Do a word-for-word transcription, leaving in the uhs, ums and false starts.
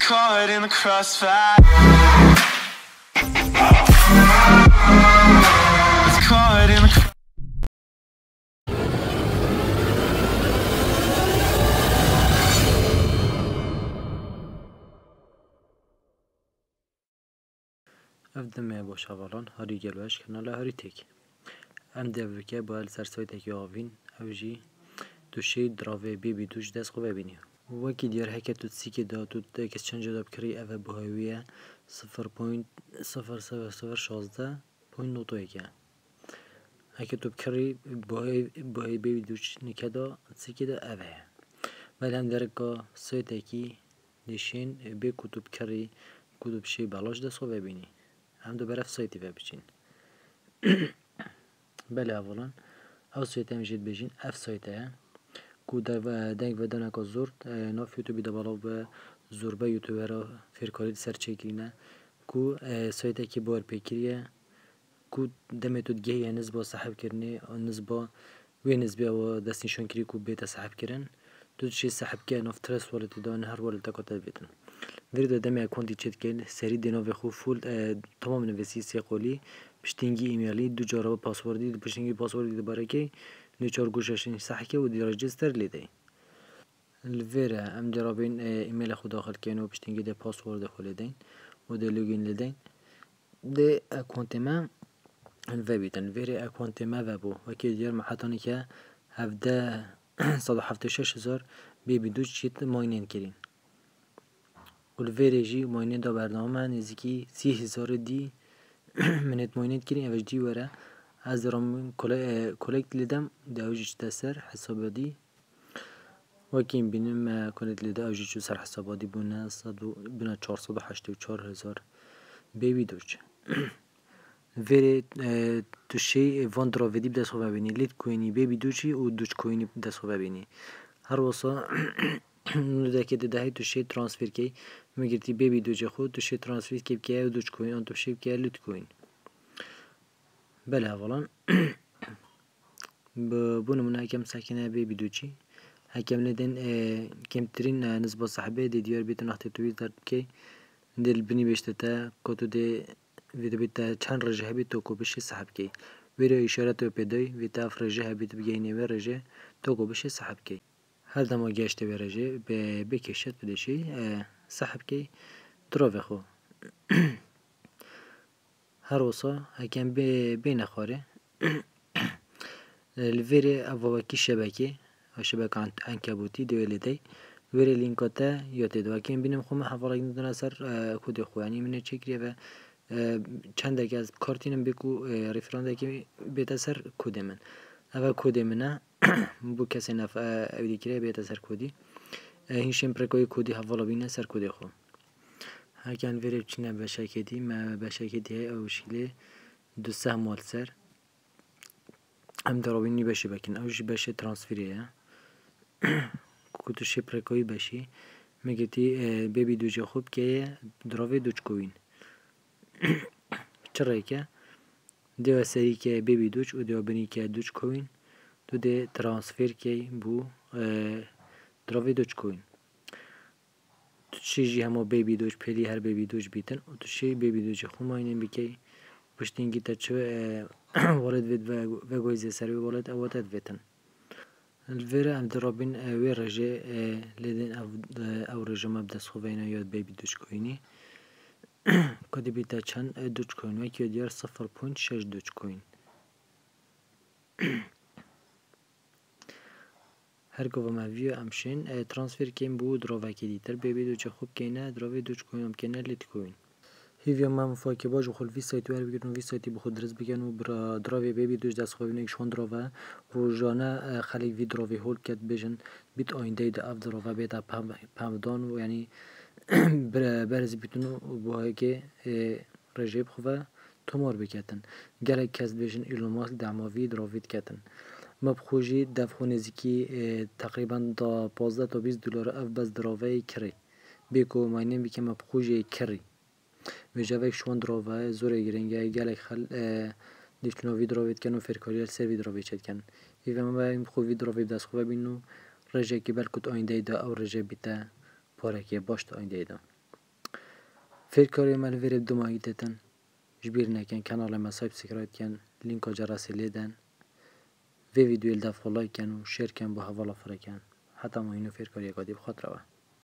caught in the crossfire. Was caught in the cr- Evdeme boş havalan hari gelwaş kanala hari tek. Em devke bu el sersoy tek yavin evji duşi drave bibi duş des xwe biniyor. Wekî diyar heke tu tsikê da tu tekes çenca da bikirî ev e buhawiye sıfır nokta sıfır sıfır sıfır şazde nokta iki. Heke tu bikirî buhawi bibi duş nike da tsikê da ev e. Belem derka soy tekî nişin bê ku tu bikirî ku tu bişî balaş des xwe bînî. Hem de beref saytı ve biçin. Bela falan. Ev saytı em jid bejin. Ev saytı ku denk ve deneka zor. Naf YouTube da balav ve zorba YouTuber'a firkali ser çekine. Ku saytı ki bu erpekiriye. Ku demetut gehiye nizba sahib kirni. Nizba ve nizba ve destinşon kiri ku beta sahib kirin. Tut şey sahib ki naf tres waleti da her waleti katat bitin. Veri deme اکانتی چت کن سری دینا و خو فول تمام نویسی سیقلی پشتینگی ایمیلی دو جارا پاسوردی پشتینگی پاسوردی دوباره کی نچار گوششین صحکه و دی رجستر لیده الویره ام درابین ایمیل خود داخل کنه و پشتینگی ده پاسورد خلیدین و ده لوگین لیدین ده اکانت ما الوی بیتن ویره اکانت ما و بو و کی دیار محطانی که هفده صد و هفتاد و شش هزار بی بدوش چیت ماینین کرین والفيريجي ماينين دا برنامه نزيكي سی هزار دی منت ماينين كرين اوش دي ورا از رام كولكت لدم دا اوجيش دا سر حسابه دي وكين بينم كولكت لدا اوجيش سر حسابه دي بنا صدو بنا چهارصد و هشتاد و چهار هزار بيبي دوش فيري توشي وان دراوه دي بدست خوبه بيني ليت كويني بيبي دوشي و دوش كويني بدست خوبه بيني هر وصا نداكي دهي توشي ترانسفير كي مگرتی بیبی دو جه خود توشه ترانسفیر که بکیه و دوچ کوین آن توشه بکیه لوت کوین بله اولا بونو منو هکم ساکنه بیبی دو چی هکم لدن کمترین نسبت صاحبه دی دیار بیتن اختی تویز در بکی دل بنی بشته تا کتو دی ویدو بیتا چند رجه بیت تو کو بشه صاحب کی ویدو اشارت و پیدای ویتا اف رجه بیت بگینه و رجه تو کو بشه صاحب کی هر دما گشته و رجه به بکشت بدشی صاحب کی دراوه خو هر وصا هکم بین خاره الویره اوواکی شبکه و شبکه عنکبوتی دویلی دی ویره لینکاته یاته دو هکم بینم خو من حوالا گندن اثر کود خو یعنی منه چکریه و چند دکی از کارتینم بکو ریفرانده که بیت اثر کوده من اول کوده منه بو کسی نف اویدی کریه بیت اثر کودی هیچم پرکوی کودی حوالا بینه سر کوده خو هکن ویره بچینه بشکدی ما بشکدی های اوشیله دو سه مال سر هم درابینی بشه بکن اوشی بشه ترانسفریه کتوشی پرکوی بشی میگتی بیبی دوچه خوب که دراوی دوچ کوین چرا که دیو سری که بیبی دوچ و دیو بینی که دوچ کوین تو دی ترانسفر که بو دراوی دوچ کوین توشی همه بیبی دوش پلی هر بیبی دوش بیتن و توشی بیبی دوش خو ماینن بکی پشتینگی تا چه والد وید و گویزه سری والد اواتت ویتن الویره ام درابین وی رجه لیدن او رجه مبدس خوبینا یاد بیبی دوش کوینی کدی بیتا چند دوش کوین و که دیار صفر پوینت شش دوش کوین هر گوه مویو امشین ترانسفر کیم بود دراوه که دیتر بیبی دوچه خوب که نه دراوه دوچ کوین هم که نه لیت کوین هیویا ما مفاکی باج و خل وی سایت ور بگیرن وی سایتی بخود درست بگن و برا دراوه بیبی دوچ دست خوابینه ایشون دراوه روزانه خلیق وی دراوه هول کت بجن بیت آینده ده اف دراوه بیت پمدان و یعنی برز بیتونو با که رجب خواه تمار بکتن گلک کس بجن ایلون ماسک دعماوی دراوید کتن مبخوجی دفعه نزدیکی تقریبا تا پانزده تا بیست دلار اف بس دراوه کری بیکو ماینه بیکه مبخوجی کری و جوک شوان دراوه زوره گرنگه گلک خل دیفتنو وی دراوید کن و فرکاریال سر وی دراوید چد کن ایوه ما بایم خوی دراوید دست خواه بینو رجه که بلکت آینده دا او رجه بیتا پاره که باشت آینده دا فێرکاری ئەمە لەڤێرێ دوماهی دێتن ژبیر نەکەن کەناڵێمە سابسکرایب کەن لینکۆ جەڕاسی لێدەن vê videoyê da folay kên û şêr kên bo hevala firekan heta mûhîn û fêrkariyeka dî bi xwe tirawe.